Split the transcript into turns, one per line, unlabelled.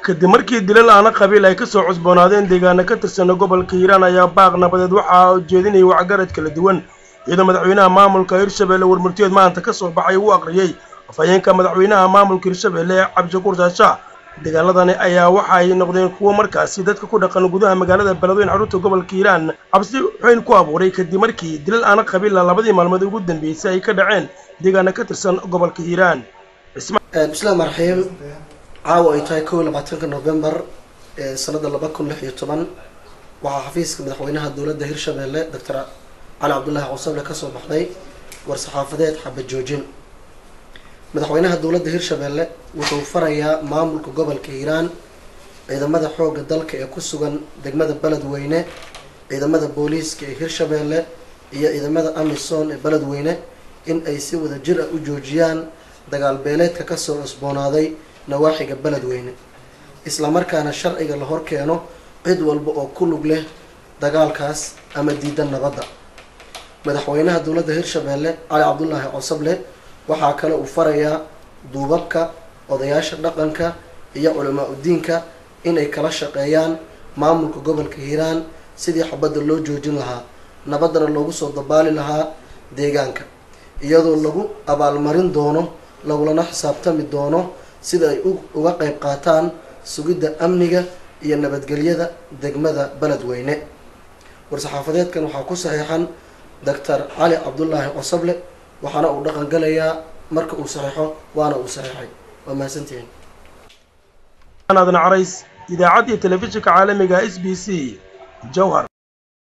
kadib markii dilal aan qabiil ay ka soo cusboonaadeen deegaana ka tirsan gobolka Hiiraan ayaa baaq nabadeed waxa uu jeedinayay wacgarad kala duwan iyadoo madaxweynaha maamulka Hirshabelle warmurtiyeed maanta ka soo baxay uu aqriyay afhayeenka madaxweynaha maamulka Hirshabelle Cabdishakuur Shaasha dagaaladani ayaa waxa ay noqdeen kuwo markaasi dadka ku dhaqan gudaha magaalada Beledweyne xarunta gobolka Hiiraan cabsi weyn ku abuuray kadib markii dilal aan qabiil labadii maalmood ugu dambeysay ay ka dhaceen deegaana ka tirsan gobolka Hiiraan.
Bismillahir Rahmaanir caawa ay tahay 22 November sanada 2016 waxa xafiiska madaxweynaha dawladda Hirshabelle Dr. Ali Abdullahi Cosoble ka soo baxday war saxaafadeed xabad joojin madaxweynaha dawladda Hirshabelle wuxuu farayaa maamulka gobolka Hiiraan ciidamada xoogga dalka ee ku sugan degmada Beledweyne ciidamada booliiska ee Hirshabelle iyo ciidamada Amisom ee Beledweyne in ay si wada jir ah u joojiyaan dagaal beeleedka ka soo cusboonaaday nawaaxiga Beledweyne isla markaana sharciga la hor keeno cid walba oo ku lug leh dagaalkaas ama diidan nabadda madaxweynaha dawladda Hirshabelle Ali Abdullahi Cosoble waxaa kale uu farayaa duubabka odayaasha dhaqanka iyo culamaa diinka inay kala shaqeeyaan maamulka gobolka Hiiraan sidii xabadda loo joojin lahaa nabadana loogu soo dabaali lahaa deegaanka iyadoo lagu abaalmarin doono lagulana xisaabtami doono sida ay uga qayb qaataan sugidda amniga iyo nabadgelyada degmada Beledweyne war saxaafadeedkan waxaa ku saxiixan Dr. Ali Abdullahi Cosoble waxaana uu dhaqan galayaa marka uu saxiixo waana uu saxiixay waa mahadsantihiin
أنا عريس إذاعة تلفزيون عالمي SBC جوهر.